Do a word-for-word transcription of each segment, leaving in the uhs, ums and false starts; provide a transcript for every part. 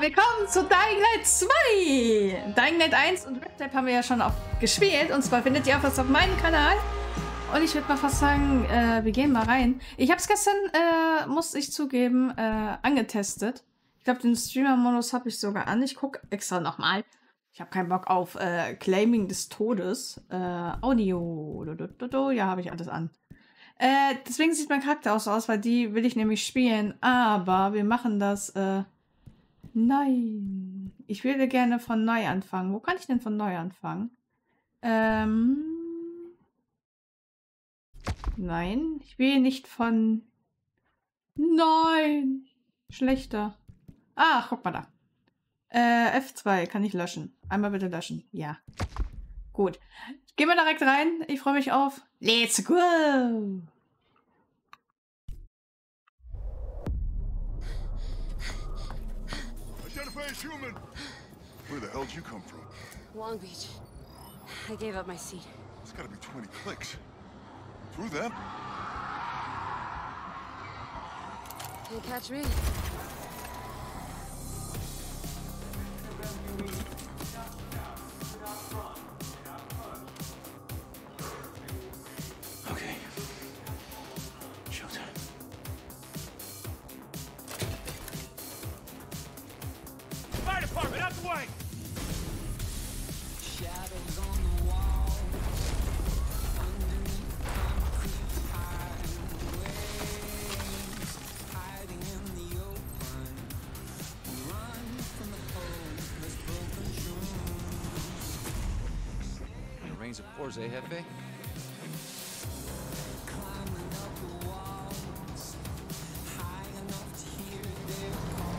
willkommen zu Dying Light zwei! Dying Light eins und Red Dead haben wir ja schon auch gespielt. Und zwar findet ihr auch was auf meinem Kanal. Und ich würde mal fast sagen, äh, wir gehen mal rein. Ich habe es gestern, äh, muss ich zugeben, äh, angetestet. Ich glaube, den Streamer-Modus habe ich sogar an. Ich gucke extra nochmal. Ich habe keinen Bock auf äh, Claiming des Todes. Äh, Audio. Ja, habe ich alles an. Äh, deswegen sieht mein Charakter auch so aus, weil die will ich nämlich spielen. Aber wir machen das, äh... Nein. Ich würde gerne von neu anfangen. Wo kann ich denn von neu anfangen? Ähm... Nein. Ich will nicht von... Nein. Schlechter. Ach, guck mal da. Äh, F zwei kann ich löschen. Einmal bitte löschen. Ja. Gut. Gehen wir direkt rein. Ich freue mich auf. Let's go! Identify as human. Where the hell did you come from? Long Beach. I gave up my seat. It's gotta be twenty clicks. Through them? Can't catch me. Okay. Showtime. Fire department, out the way! Shadows on the wall, underneath concrete highways, hiding in the open. We run from the hopeless broken shoes. It rains of course, eh, Jefe? Climbing up the walls, high enough to hear their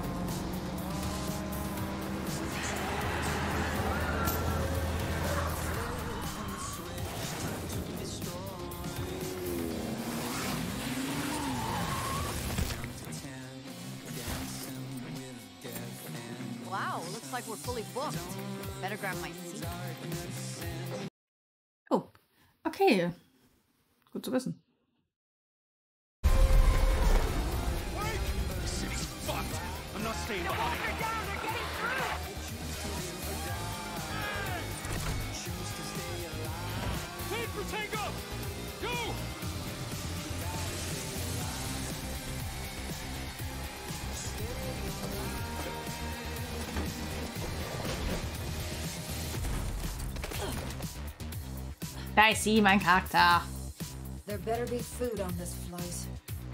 Wow, looks like we're fully booked. Better grab my seat. Oh. Okay. Gut zu wissen. City's fucked. I'm not staying behind. Wait for Tango! Go! Da ist sie, mein Charakter. There better be food on this flight.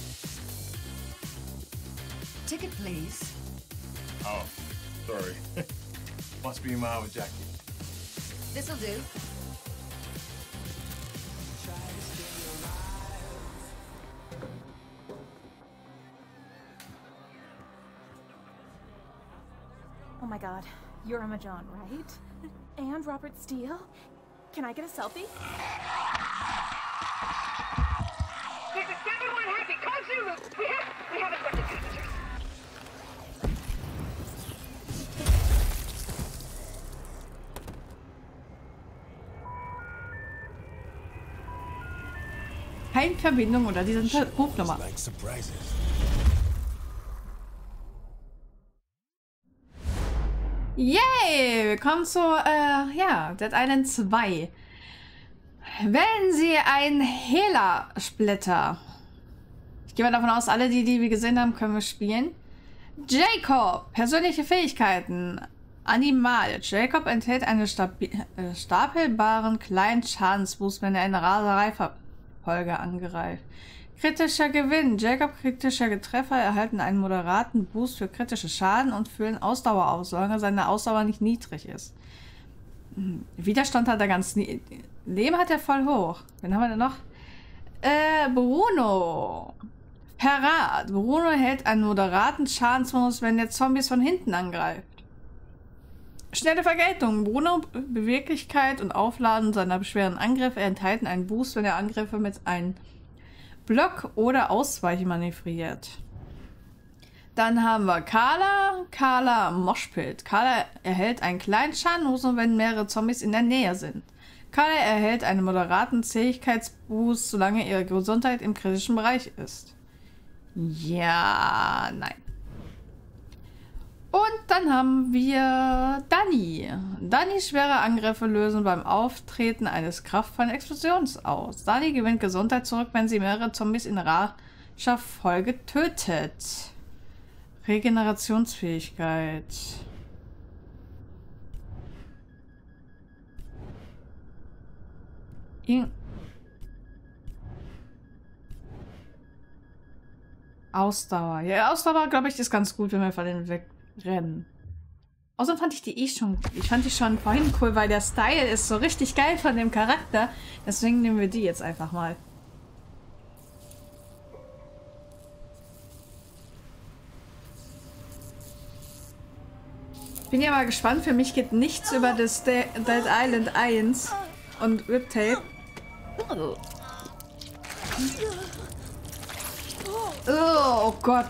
Ticket, please. Oh, sorry. Must be mine with Jackie. This'll do. Oh my god, you're Emma John, right? And Robert Steele? Can I get a selfie? This is seven one Happy. Call Zulu. We have, we have accepted passengers. Keine Verbindung oder diese Rufnummer. Like surprises. Yay! Willkommen zu, äh, ja, Dead Island zwei. Wählen Sie einen Hela-Splitter. Ich gehe mal davon aus, alle, die die wir gesehen haben, können wir spielen. Jacob. Persönliche Fähigkeiten. Animal. Jacob enthält einen äh, stapelbaren kleinen Schadensboost, wenn er eine Rasereifolge angreift. Kritischer Gewinn. Jacob kritische Treffer erhalten einen moderaten Boost für kritische Schaden und füllen Ausdauer aus, solange seine Ausdauer nicht niedrig ist. Widerstand hat er ganz... Leben hat er voll hoch. Wen haben wir denn noch? Äh, Bruno. Verrat. Bruno hält einen moderaten Schadensbonus, wenn er Zombies von hinten angreift. Schnelle Vergeltung. Bruno, Beweglichkeit und Aufladen seiner schweren Angriffe enthalten einen Boost, wenn er Angriffe mit einem Block oder Ausweichen manövriert. Dann haben wir Carla. Carla Moshpit. Carla erhält einen kleinen Schadenboost, wenn mehrere Zombies in der Nähe sind. Carla erhält einen moderaten Zähigkeitsboost, solange ihre Gesundheit im kritischen Bereich ist. Ja, nein. Und dann haben wir Dani. Dannys schwere Angriffe lösen beim Auftreten eines kraftvollen Explosions aus. Dani gewinnt Gesundheit zurück, wenn sie mehrere Zombies in rascher Folge tötet. Regenerationsfähigkeit. In Ausdauer. Ja, Ausdauer, glaube ich, ist ganz gut, wenn wir von denen wegrennen. Außerdem fand ich die eh schon, ich fand die schon vorhin cool, weil der Style ist so richtig geil von dem Charakter. Deswegen nehmen wir die jetzt einfach mal. Ich bin ja mal gespannt. Für mich geht nichts über das De Dead Island eins und Riptape. Oh. Oh Gott.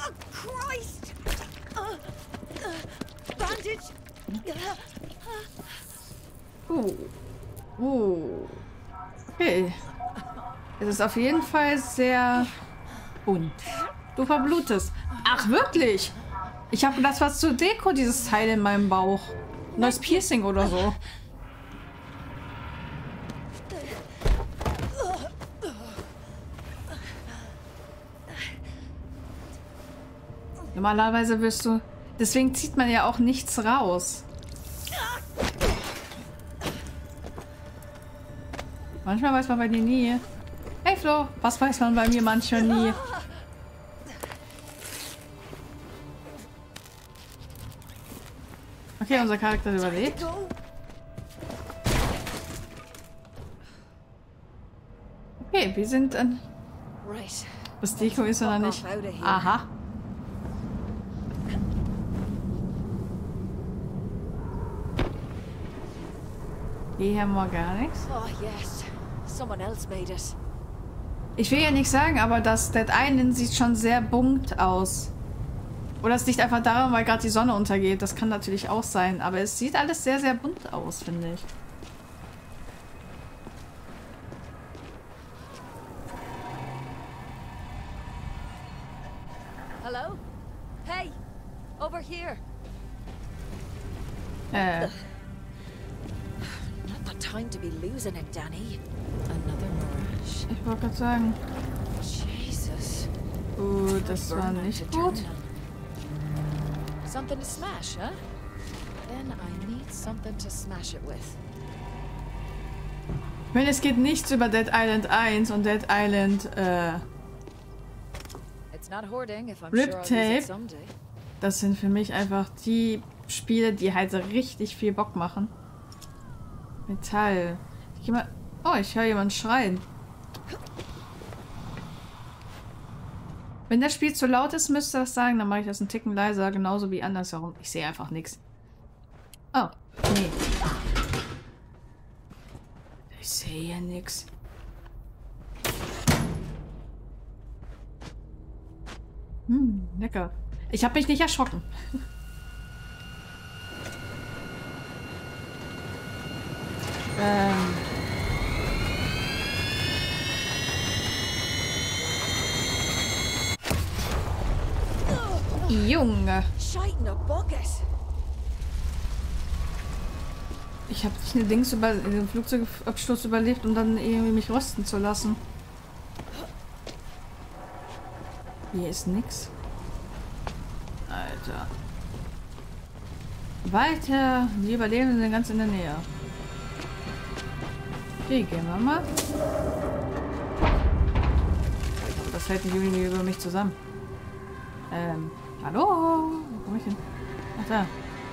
Uh. Uh. Okay. Es ist auf jeden Fall sehr bunt. Du verblutest. Ach, wirklich? Ich habe das was zur Deko, dieses Teil in meinem Bauch. Neues Piercing oder so. Normalerweise wirst du... Deswegen zieht man ja auch nichts raus. Manchmal weiß man bei dir nie. Hey Flo, was weiß man bei mir manchmal nie? Okay, unser Charakter überlebt. Okay, wir sind an... Das Deko ist oder nicht? Aha. Hier haben wir gar nichts. Ich will ja nicht sagen, aber das Dead Island sieht schon sehr bunt aus. Oder es liegt einfach daran, weil gerade die Sonne untergeht. Das kann natürlich auch sein. Aber es sieht alles sehr, sehr bunt aus, finde ich. Hello? Hey! Over here! Äh. Not the time to be losing it, Danny. Another mirage. Ich wollte gerade sagen. Jesus. Uh, das war nicht gut. Something to smash, huh? Then I need something to smash it with. Wenn es geht nichts über Dead Island eins und Dead Island äh, It's not hoarding if I'm sure I'll use Riptape. it someday. Das sind für mich einfach die Spiele, die halt so richtig viel Bock machen. Metall. Ich geh mal. Oh, ich höre jemanden schreien. Wenn das Spiel zu laut ist, müsste das sagen, dann mache ich das einen Ticken leiser, genauso wie andersherum. Ich sehe einfach nichts. Oh, nee. Ich sehe ja nichts. Hm, lecker. Ich habe mich nicht erschrocken. ähm. Junge. Ich habe nicht eine Dings über den Flugzeugabsturz überlebt, um dann irgendwie mich rosten zu lassen. Hier ist nix. Alter. Weiter. Die Überlebenden sind ganz in der Nähe. Okay, gehen wir mal. Das hält nicht irgendwie über mich zusammen. Ähm, hallo? Wo komm ich hin? Ach, da.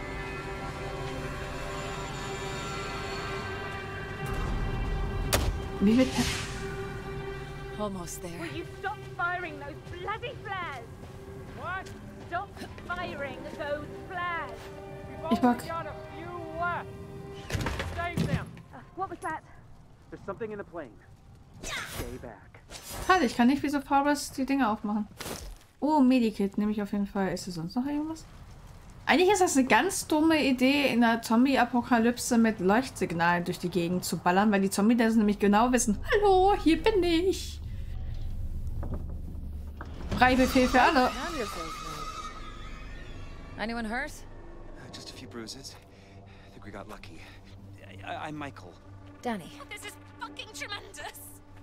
Wie wird... Almost there. Will you stop firing those bloody flares? What? Stop firing those flares. Ich mag... Got a few left. Save them. Uh, what was that? There's something in the plane. Stay back. Halt, ich kann nicht wie so Faulus die Dinge aufmachen. Oh, Medikit nehme ich auf jeden Fall. Ist hier sonst noch irgendwas? Eigentlich ist das eine ganz dumme Idee, in einer Zombie-Apokalypse mit Leuchtsignalen durch die Gegend zu ballern, weil die Zombies das nämlich genau wissen. Hallo, hier bin ich. Freibefehl für alle. Anyone hurt? Uh, just a few bruises. I think we got lucky. I I'm Michael. Danny. This is fucking tremendous.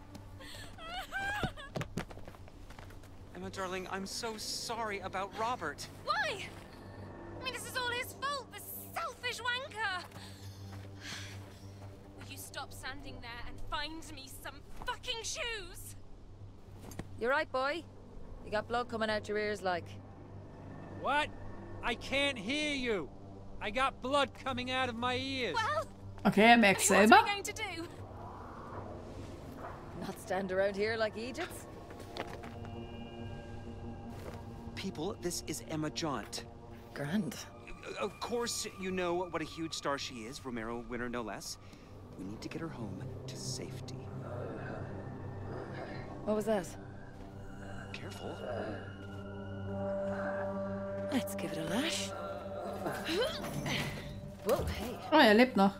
Emma, darling, I'm so sorry about Robert. Why? I mean, this is all his fault, the selfish wanker. Will you stop standing there and find me some fucking shoes? You're right, boy. You got blood coming out your ears like. What? I can't hear you. I got blood coming out of my ears. Well, Okay, er merkt what are selber. we going to do? Not stand around here like Egypts? People, this is Emma Jaunt. Grand. Of course, you know what a huge star she is, Romero winner no less. We need to get her home to safety. What was that? Careful. Let's give it a lash. Whoa, hey. Oh, er lebt noch.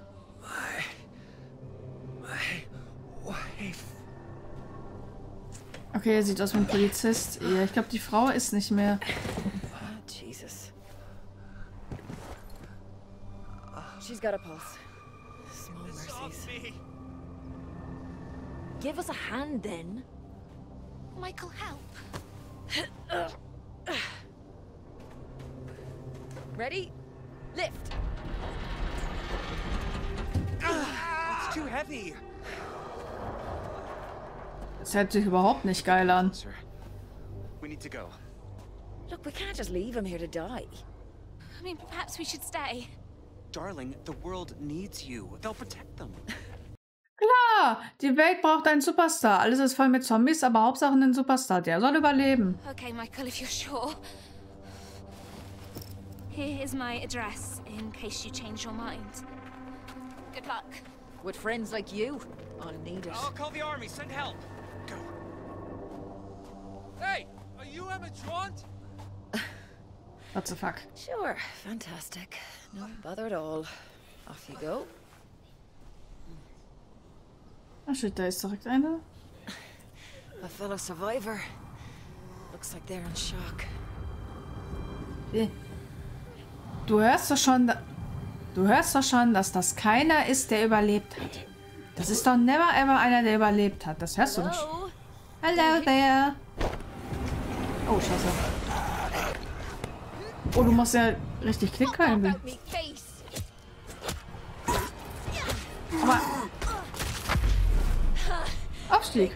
Okay, er sieht aus wie ein Polizist. Ja, ich glaube, die Frau ist nicht mehr. Oh, Jesus. She's got a pulse. Small mercies. Give us a hand, then. Michael, help. Ready? Lift. It's too heavy. Das hört sich überhaupt nicht geil an. Sir, we need to go. Look, we can't just leave him here to die. I mean, perhaps we should stay. Darling, the world needs you. They'll protect them. Klar, die Welt braucht einen Superstar. Alles ist voll mit Zombies, aber Hauptsache einen Superstar. Der soll überleben. Okay, Michael, if you're sure. Here is my address, in case you change your mind. Good luck. With friends like you, I'll need it. I'll call the army. Send help. Go. Hey, are you Emma Jaunt? What the fuck? Sure, fantastic. No bother at all. Off you go. Ach shit, da ist direkt eine. A fellow survivor. Looks like they're in shock. Du hörst doch schon, da du hörst doch schon, dass das keiner ist, der überlebt hat. Das ist doch never ever einer, der überlebt hat. Das hörst du doch schon. Hello there. Oh, scheiße. Oh, du musst ja richtig Klick rein. Aber Abstieg.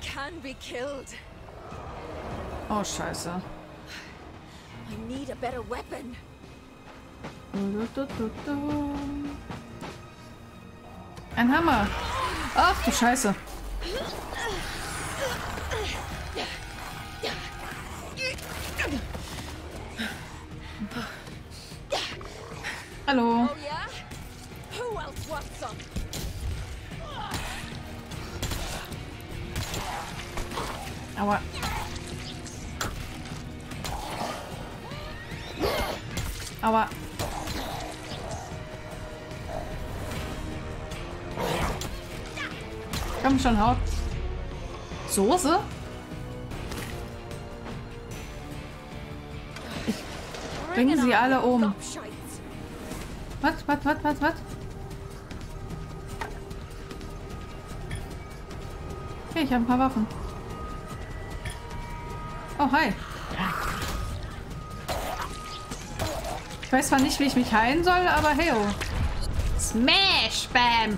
Oh, scheiße. I need a better weapon. Ein Hammer. Ach du Scheiße. Hallo. Oh yeah? Who else wants some? Aua. Aua. Komm schon, haut. Soße? Ich bringe sie alle um. Was, was, was, was, was? Okay, ich habe ein paar Waffen. Oh, hi. Ich weiß zwar nicht, wie ich mich heilen soll, aber hey, oh. Smash, Bam!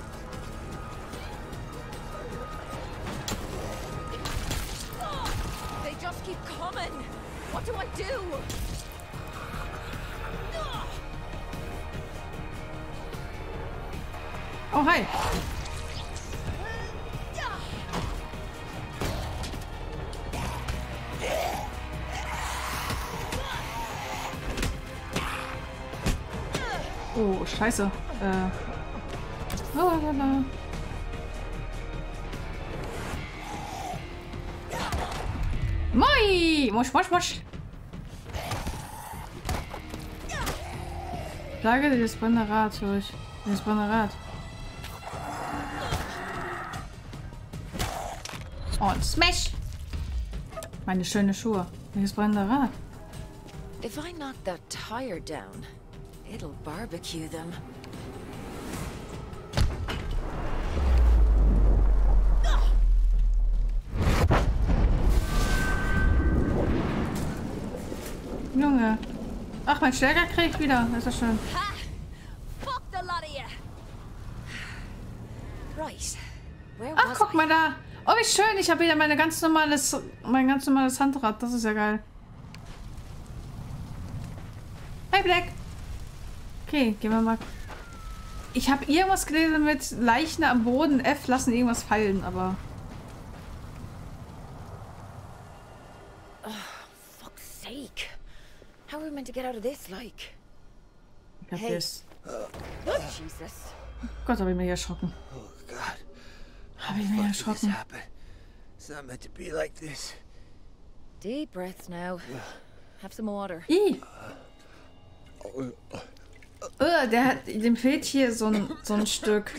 They just keep coming. What do I do? Oh, hi. Oh, scheiße. Äh. Oh, la, la. Moi! Mosch, mosch, mosch. Plage das Banderat durch. Das Banderat. Und Smash! Meine schöne Schuhe. Welches brennende Rad? If I knock that tire down, it'll barbecue them. Junge. Ach, mein Stärker kriegt wieder. Das ist schön. Ha! Fuck the lot of you! Right. Where Ach, was guck I? mal da. Oh, wie schön. Ich habe wieder meine ganz normales, mein ganz normales Handrad. Das ist ja geil. Hey, Black. Okay, gehen wir mal. Ich habe irgendwas gelesen mit Leichen am Boden. F lassen irgendwas fallen, aber... Oh, fuck's sake. How are we meant to get out of this, like? Ich hab Hey. das. Jesus. Gott, habe ich mich erschrocken. Oh, God. Habe ich mich erschrocken. happen? It's not meant to be like this. Deep breaths now. Have some water. Ih. Oh, der hat, dem fehlt hier so ein, so ein Stück.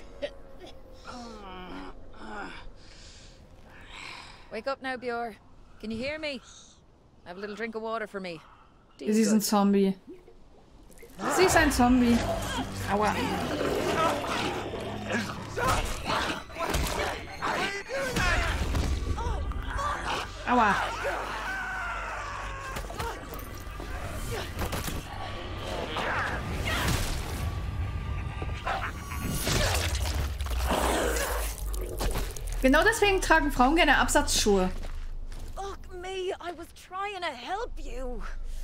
Wake up now, Bjor. Can you hear me? Have a little drink of water for me. Deep Sie ist ein good. Zombie. Sie ist ein Zombie. Aua. Aua. Genau deswegen tragen Frauen gerne Absatzschuhe. Fuck me, I was trying to help you.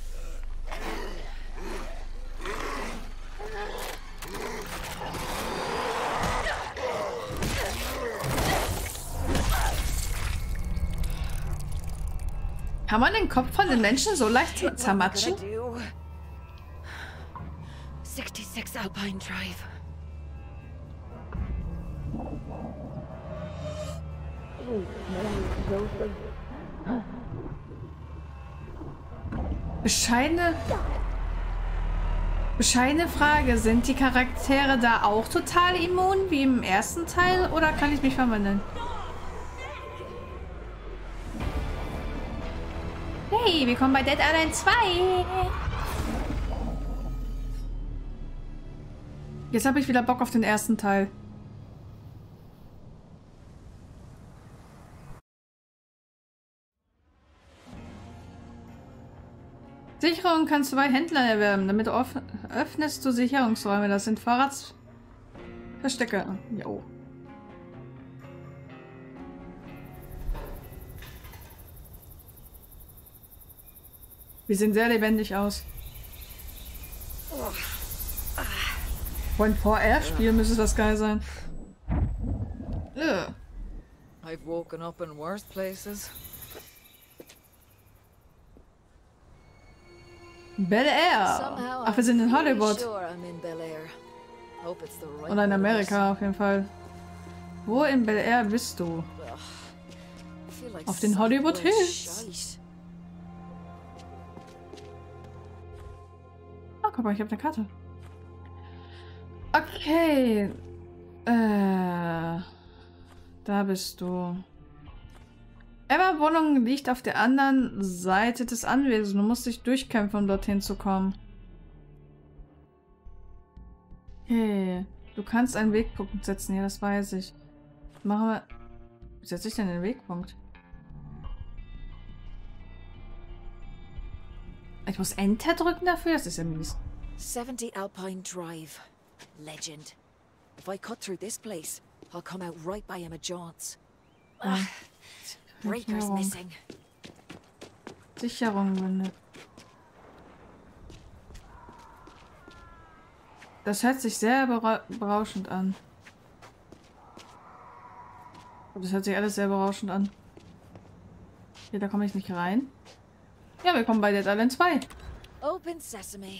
Kann man den Kopf von den Menschen so leicht zermatschen? sixty-six Alpine Drive. Bescheidene... Bescheidene Frage. Sind die Charaktere da auch total immun, wie im ersten Teil? Oder kann ich mich verwandeln? Hey, willkommen bei Dead Island zwei. Jetzt habe ich wieder Bock auf den ersten Teil. Sicherung kannst du bei Händlern erwerben. Damit öffnest du Sicherungsräume. Das sind Vorratsverstecke. Jo. Wir sehen sehr lebendig aus. Vor ein V R-Spiel müsste das geil sein. Ugh. I've woken up in worse places. Bel Air. Somehow Ach, wir sind in I'm pretty Hollywood. sure I'm in Bel Air. Hope it's the right Oder in one of Amerika auf jeden Fall. Wo in Bel Air bist du? this. Ugh. I feel like Auf den some Hollywood place Hills. shite. Ah, guck mal, ich habe eine Karte. Okay. Äh. Da bist du. Emma Wohnung liegt auf der anderen Seite des Anwesens. Du musst dich durchkämpfen, um dorthin zu kommen. Okay. Du kannst einen Wegpunkt setzen. Ja, das weiß ich. Machen wir... Wie setze ich denn den Wegpunkt? Ich muss Enter drücken dafür? Das ist ja mies. seventy Alpine Drive. Legend. If I cut through this place, I'll come out right by Emma John's. Ah. Ugh. Breaker's Sicherung. missing. Sicherung bindet. Das hört sich sehr bera berauschend an. Das hört sich alles sehr berauschend an. Hier, da komme ich nicht rein. Ja, wir kommen bei Dead Island zwei. Open Sesame.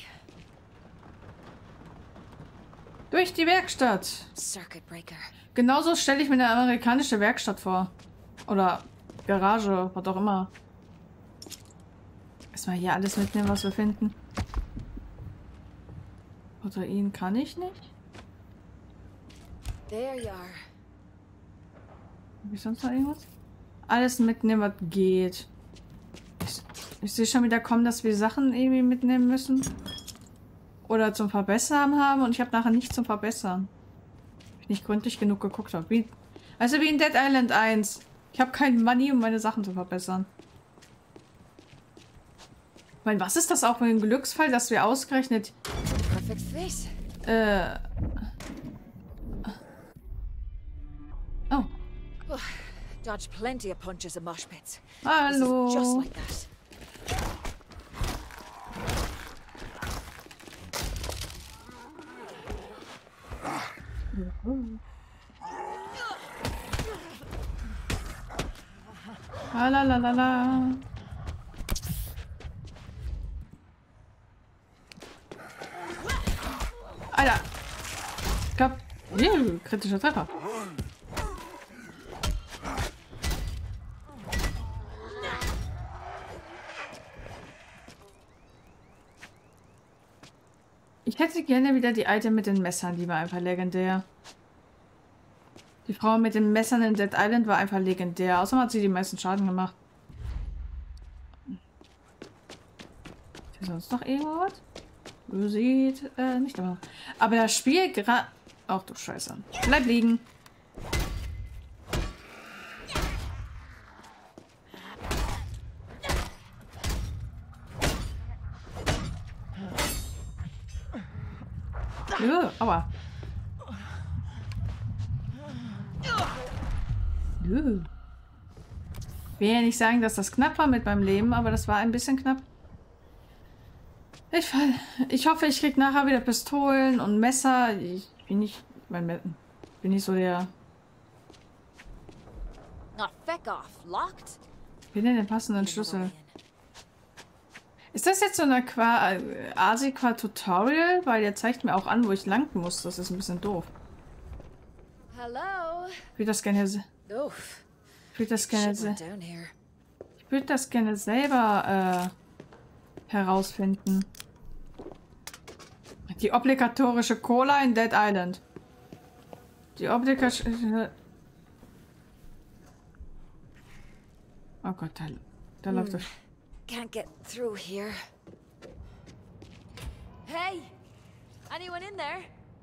Durch die Werkstatt. Circuit Breaker. Genauso stelle ich mir eine amerikanische Werkstatt vor. Oder Garage, was auch immer. Erstmal hier alles mitnehmen, was wir finden. Protein kann ich nicht. There you are. Habe ich sonst noch irgendwas? Alles mitnehmen, was geht. Ich, ich sehe schon wieder kommen, dass wir Sachen irgendwie mitnehmen müssen. Oder zum Verbessern haben und ich habe nachher nichts zum Verbessern. Weil ich nicht gründlich genug geguckt habe. Wie, also wie in Dead Island eins. Ich habe kein Money, um meine Sachen zu verbessern. Ich meine, was ist das auch für ein Glücksfall, dass wir ausgerechnet... Äh... Oh. Dodged plenty of punches and mosh pits. Hallo. This is just like that. La la la la la. Alter. Ich glaub, yeah, kritischer Treffer. Ich hätte gerne wieder die Item mit den Messern, die war einfach legendär. Die Frau mit den Messern in Dead Island war einfach legendär. Außerdem hat sie die meisten Schaden gemacht. Ist hier sonst noch irgendwas? Du siehst, äh, nicht aber. Aber das Spiel gerade... Ach du Scheiße. Bleib liegen. Ja, aua. Ich will ja nicht sagen, dass das knapp war mit meinem Leben, aber das war ein bisschen knapp. Ich, ich hoffe, ich krieg nachher wieder Pistolen und Messer. Ich bin nicht, mein, bin nicht so der... Ich bin denn den passenden Schlüssel? Ist das jetzt so eine Qua Asi-Qua-Tutorial? Weil der zeigt mir auch an, wo ich lang muss. Das ist ein bisschen doof. Hello. Ich würde das gerne... Ich würde das gerne... Ich würde das gerne selber äh, herausfinden. Die obligatorische Cola in Dead Island. Die obligatorische... Oh Gott, da, da hm. läuft das. Can't get through here. Hey! Anyone in there?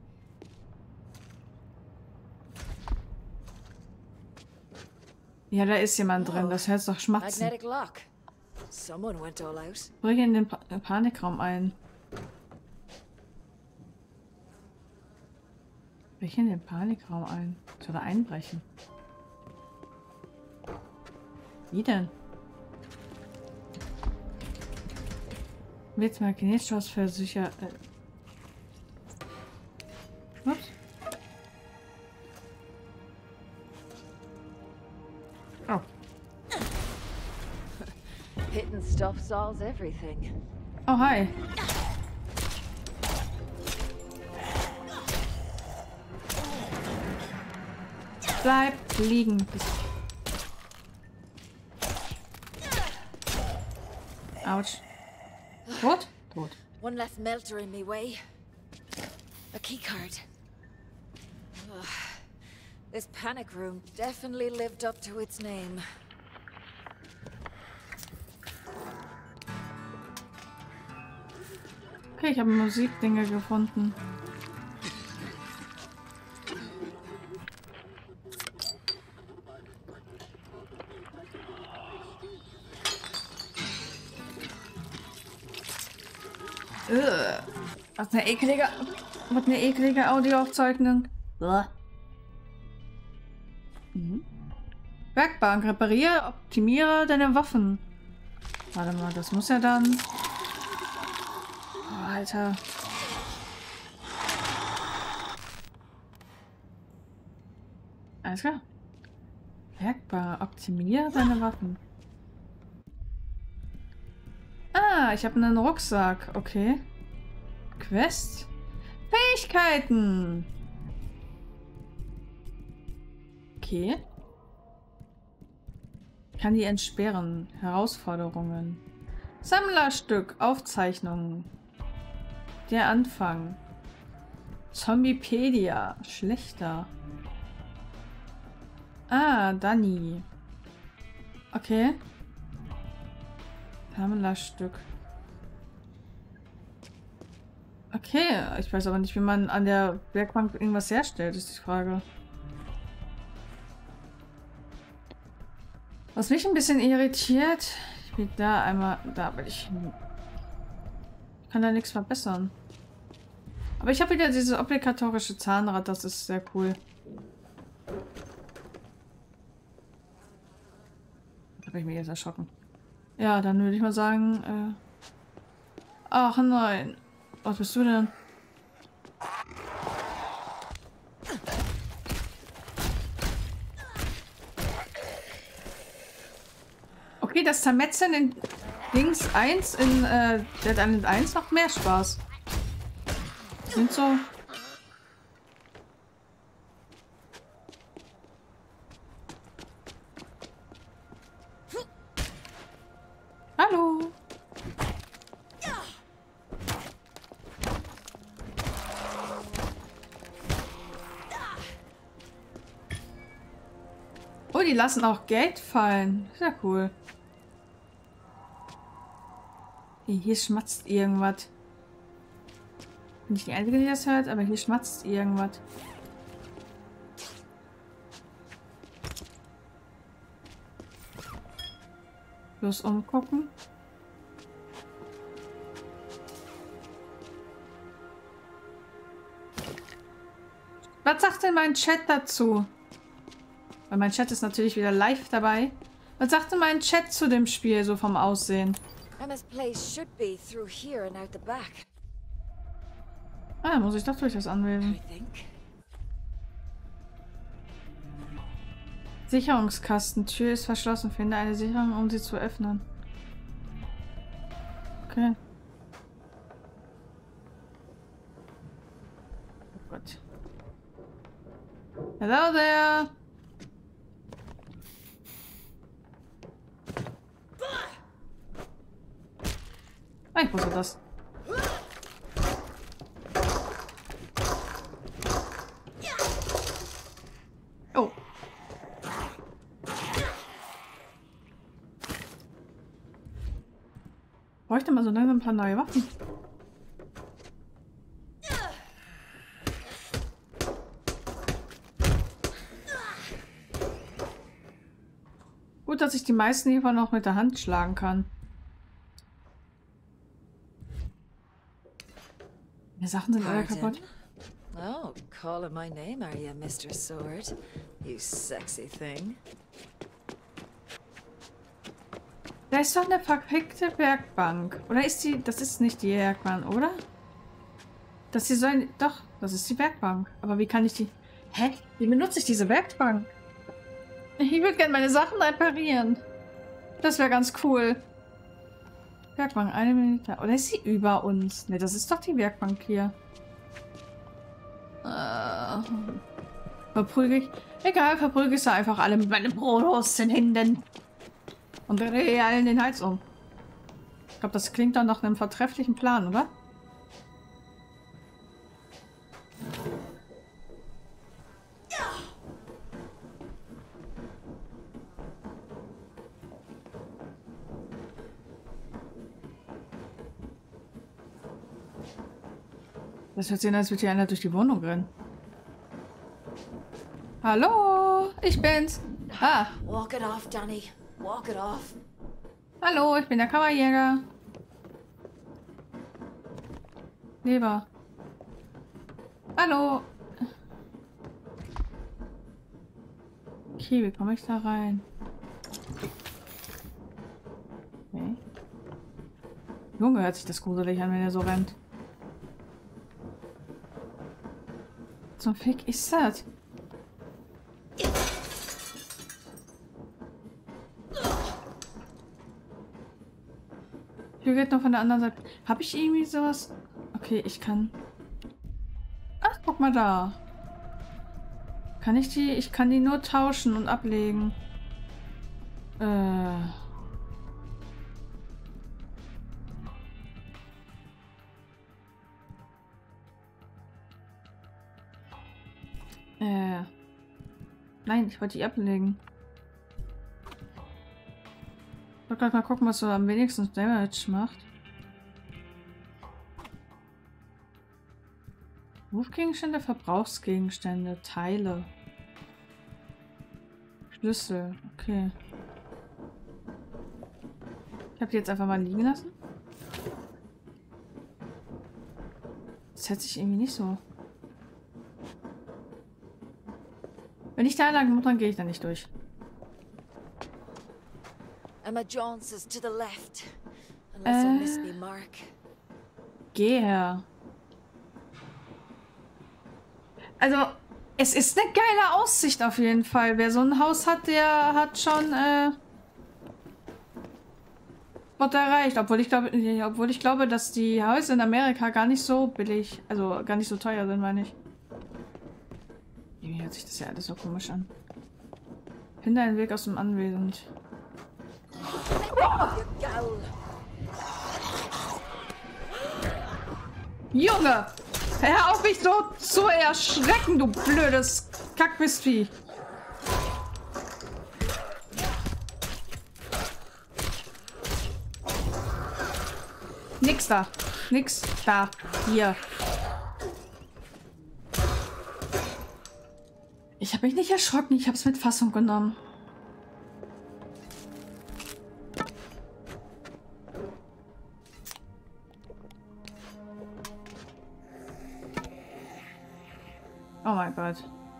Ja, da ist jemand drin. Das hört doch schmatzen. Magnetic lock. Someone went all out. Bring in den pa Panikraum ein. Brich in den Panikraum ein. Soll er einbrechen? Wie denn? Jetzt mal Magnetschloss für sicher. Äh. Ups. Oh. Hitting stuff solves everything. Oh, hi. Bleib liegen. Autsch. Tot? Tot. One less melter in me way. A keycard. Ugh. This panic room definitely lived up to its name. Okay, ich habe Musikdinge gefunden. Ugh. Was eine eklige, was eine eklige Audioaufzeichnung. Mhm. Werkbank, repariere, optimiere deine Waffen. Warte mal, das muss ja dann... Oh, Alter. Alles klar. Werkbank, optimiere deine Waffen. Ah, ich habe einen Rucksack. Okay. Quest. Fähigkeiten. Okay. Kann die entsperren. Herausforderungen. Sammlerstück. Aufzeichnungen. Der Anfang. Zombiepedia. Schlechter. Ah, Dani. Okay. Sammlerstück. Okay, ich weiß aber nicht, wie man an der Werkbank irgendwas herstellt, ist die Frage. Was mich ein bisschen irritiert, ich will da einmal, da will ich hin. Ich kann da nichts verbessern. Aber ich habe wieder dieses obligatorische Zahnrad, das ist sehr cool. Da habe ich mich jetzt erschrocken. Ja, dann würde ich mal sagen, äh... ach nein. Was bist du denn? Okay, das Zermetzeln in Dings eins in äh, Dead Island eins macht mehr Spaß. Sind so... Hallo. Oh, die lassen auch Geld fallen. Sehr cool. Hier schmatzt irgendwas. Bin ich die Einzige, die das hört, aber hier schmatzt irgendwas. Bloß umgucken. Was sagt denn mein Chat dazu? Weil mein Chat ist natürlich wieder live dabei. Was sagt denn mein Chat zu dem Spiel, so vom Aussehen? Emma's place should be through here and out the back. Ah, muss ich doch durch das anwählen. Sicherungskasten. Tür ist verschlossen. Finde eine Sicherung, um sie zu öffnen. Okay. Oh Gott. Hello there! Ah, ich wusste das. Oh. Bräuchte mal so langsam ein paar neue Waffen. Gut, dass ich die meisten hiervon noch mit der Hand schlagen kann. Die Sachen sind alle kaputt. Oh, calling my name, are you, Mister Sword? You sexy thing. Da ist doch eine verfickte Werkbank. Oder ist die... Das ist nicht die Werkbank, oder? Das hier soll... Doch, das ist die Werkbank. Aber wie kann ich die... Hä? Wie benutze ich diese Werkbank? Ich würde gerne meine Sachen reparieren. Das wäre ganz cool. Werkbank, eine Minute. Oder ist sie über uns? Ne, das ist doch die Werkbank hier. Äh, verprügel ich. Egal, verprügel ich sie einfach alle mit meinen Brothosten Händen. Und drehe allen den Hals um. Ich glaube, das klingt dann nach einem vortrefflichen Plan, oder? Das hört sich an, als würde hier einer durch die Wohnung rennen. Hallo, ich bin's. Ah. Walk it off, Danny. Walk it off. Hallo, ich bin der Kammerjäger. Leber. Hallo. Okay, wie komme ich da rein? Okay. Junge, hört sich das gruselig an, wenn er so rennt. Zum Fick ist das? Hier geht noch von der anderen Seite. Habe ich irgendwie sowas? Okay, ich kann... Ach, guck mal da. Kann ich die... Ich kann die nur tauschen und ablegen. Äh... Äh... Nein, ich wollte die ablegen. gerade mal gucken, was so am wenigsten Damage macht. Rufgegenstände, Verbrauchsgegenstände, Teile. Schlüssel, okay. Ich habe die jetzt einfach mal liegen lassen. Das hört sich irgendwie nicht so. Wenn ich da lang muss, dann gehe ich da nicht durch. Emma Jones is to the left. Unless I miss Äh, me mark. geh her. Also, es ist eine geile Aussicht auf jeden Fall. Wer so ein Haus hat, der hat schon äh, was erreicht. Obwohl ich glaube, obwohl ich glaube, dass die Häuser in Amerika gar nicht so billig, also gar nicht so teuer sind, meine ich. Irgendwie hört sich das ja alles so komisch an. Finde einen Weg aus dem Anwesen. Junge! Hör auf mich so zu erschrecken, du blödes Kackmistvieh! Nix da. Nix da. Hier. Ich habe mich nicht erschrocken, ich habe es mit Fassung genommen. Oh mein Gott.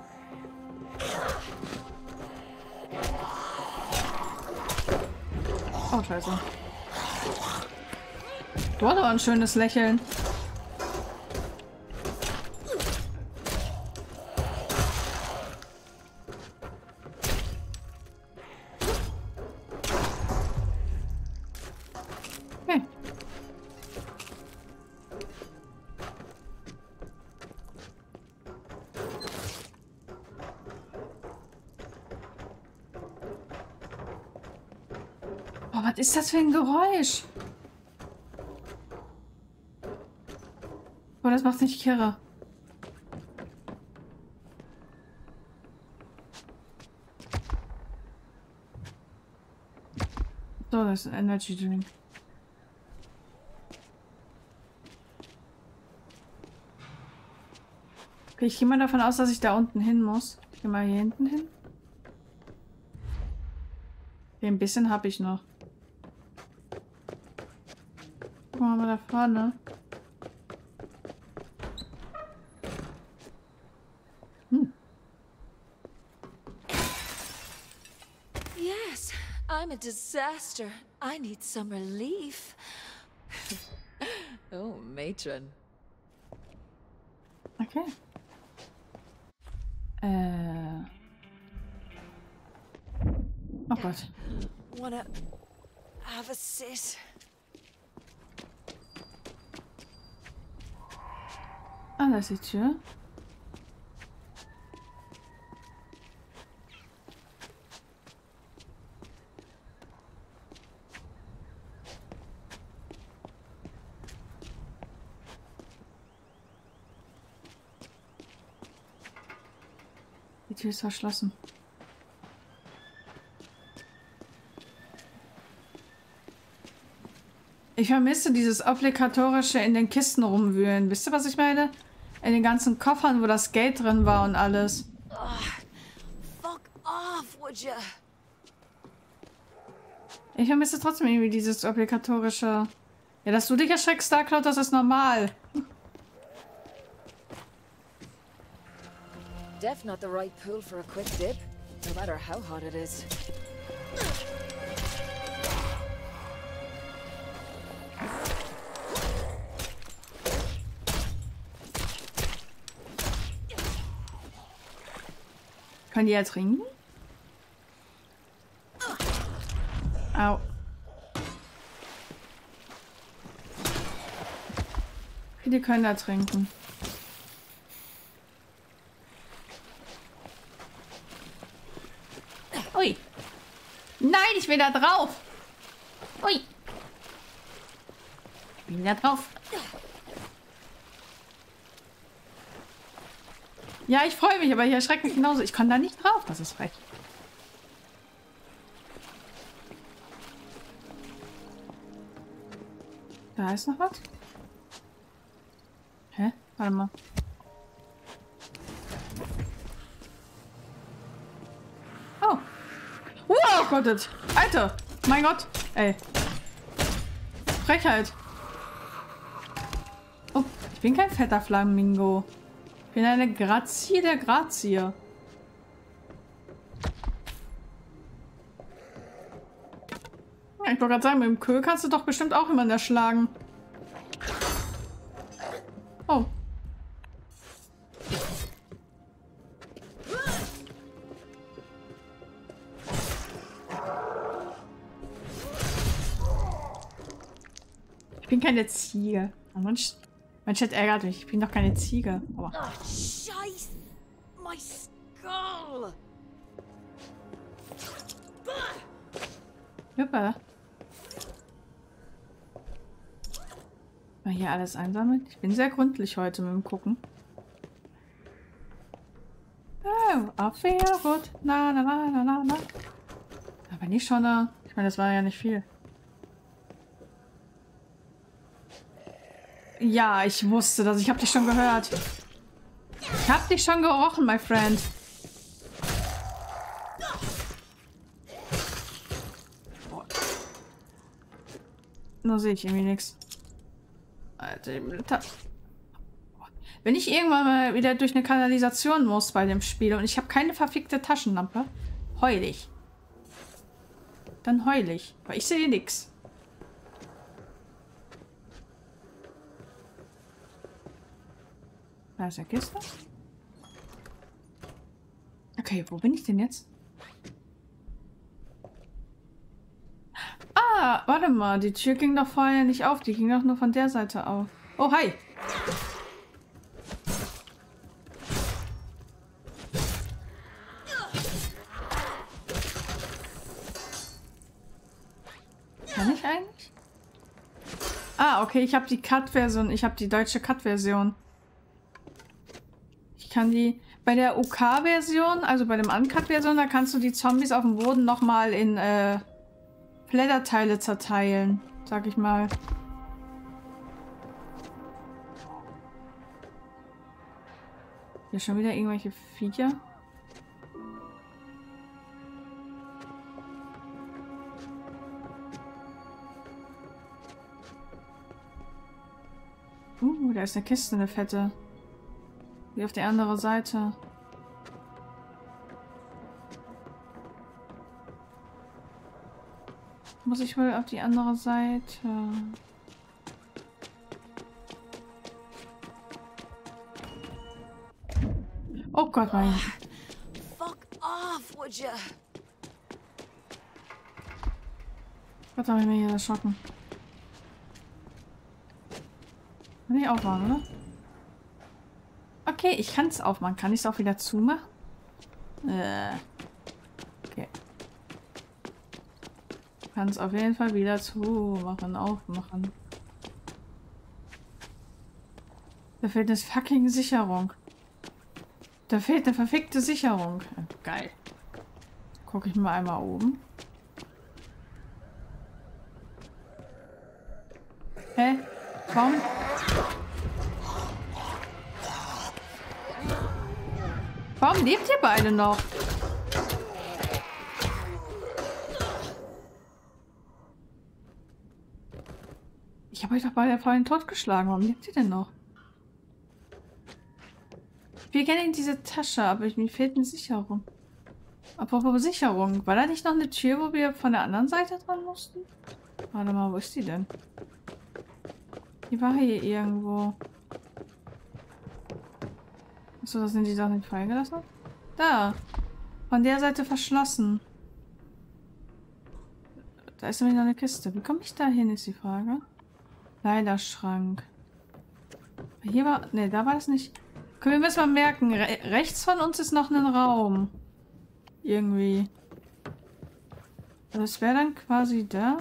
Oh, scheiße. Du hast aber ein schönes Lächeln. Okay. Oh, was ist das für ein Geräusch? Oh, das macht nicht kirre. So, das ist ein Energy Drink. Okay, ich gehe mal davon aus, dass ich da unten hin muss. Ich gehe mal hier hinten hin. Okay, ein bisschen habe ich noch. Gucken wir mal da vorne. Hm. Yes, I'm a disaster. I need some relief. Oh, matron. Okay. Äh. Oh Gott. Wanna have a sit? Ah, da ist die Tür. Die Tür ist verschlossen. Ich vermisse dieses obligatorische in den Kisten rumwühlen. Wisst ihr, was ich meine? In den ganzen Koffern, wo das Geld drin war und alles. Fuck off, would ya? Ich vermisse trotzdem irgendwie dieses obligatorische... Ja, dass du dich erschreckst, Starcloud, das ist normal. Def not the right pool for a quick dip, no matter how hot it is. Können die ertrinken? Au. Die können ertrinken. Ui. Nein, ich will da drauf. Ui. Ich bin da drauf. Ja, ich freue mich, aber ich erschrecke mich genauso. Ich kann da nicht drauf. Das ist frech. Da ist noch was. Hä? Warte mal. Oh. Oh Gott, jetzt. Alter. Mein Gott. Ey. Frechheit. Oh, ich bin kein fetter Flamingo. Ich bin eine Grazie der Grazie. Ich wollte gerade sagen, mit dem Köhl kannst du doch bestimmt auch jemanden erschlagen. Oh. Ich bin keine Ziege. Mensch, mein Chat ärgert mich. Ich bin doch keine Ziege. Aber Oh, Scheiße! My skull! Juppe. Mal hier alles einsammeln. Ich bin sehr gründlich heute mit dem Gucken. Oh, Abwehrrot. Na, na, na, na, na, na. Aber nicht schon da. Ich meine, das war ja nicht viel. Ja, ich wusste das. Ich habe dich schon gehört. Ich habe dich schon gerochen, my friend. Nur sehe ich irgendwie nichts. Wenn ich irgendwann mal wieder durch eine Kanalisation muss bei dem Spiel und ich habe keine verfickte Taschenlampe, heul ich. Dann heul ich, weil ich sehe nichts. Da ist der Kiste. Okay, wo bin ich denn jetzt? Ah, warte mal, die Tür ging doch vorher nicht auf, die ging doch nur von der Seite auf. Oh, hi! Kann ich eigentlich? Ah, okay, ich habe die Cut-Version, ich habe die deutsche Cut-Version. Ich kann die... Bei der U K-Version, also bei dem Uncut-Version, da kannst du die Zombies auf dem Boden nochmal in, äh... Blätterteile zerteilen, sag ich mal. Hier schon wieder irgendwelche Viecher. Uh, da ist eine Kiste, eine fette. Wie auf der anderen Seite. Muss ich wohl auf die andere Seite? Oh Gott, mein. Fuck off, would you? Gott, habe ich mir hier erschrocken. Kann ich aufmachen, oder? Okay, ich kann es aufmachen. Kann ich es auch wieder zumachen? Äh. Okay. Kann es auf jeden Fall wieder zumachen, aufmachen. Da fehlt eine fucking Sicherung. Da fehlt eine verfickte Sicherung. Geil. Gucke ich mal einmal oben. Hä? Warum? Warum lebt ihr beide noch? Ich habe euch doch beide vorhin totgeschlagen. Warum lebt ihr denn noch? Wir gehen in diese Tasche, aber mir fehlt eine Sicherung. Apropos Sicherung. War da nicht noch eine Tür, wo wir von der anderen Seite dran mussten? Warte mal, wo ist die denn? Die war hier irgendwo. Achso, das sind die Sachen nicht freigelassen? Da. Von der Seite verschlossen. Da ist nämlich noch eine Kiste. Wie komme ich da hin, ist die Frage. Kleiderschrank. Hier war... Ne, da war das nicht... Können wir müssen mal merken, re rechts von uns ist noch ein Raum. Irgendwie. Das wäre dann quasi da.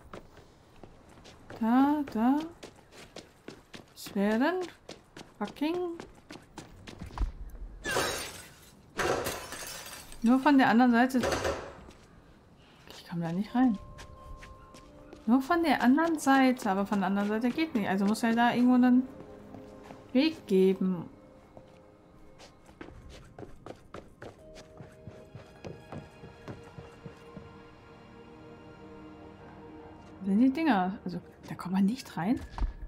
Da, da. Das wäre dann fucking... Nur von der anderen Seite. Ich komme da nicht rein. Nur von der anderen Seite, aber von der anderen Seite geht nicht. Also muss ja da irgendwo einen Weg geben. Sind die Dinger? Also da kommt man nicht rein.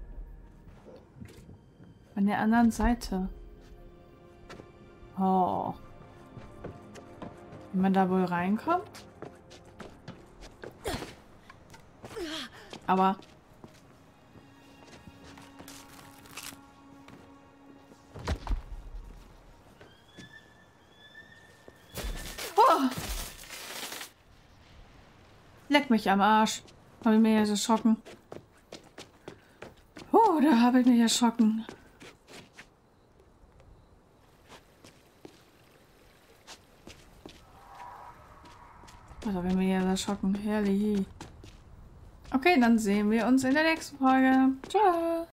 Von der anderen Seite. Oh. Wenn man da wohl reinkommt? Aber... Oh. Leck mich am Arsch. Habe ich mich jetzt erschrocken. Oh, da habe ich mich erschrocken. Was habe ich mich jetzt erschrocken? Herrlich. Okay, dann sehen wir uns in der nächsten Folge. Ciao.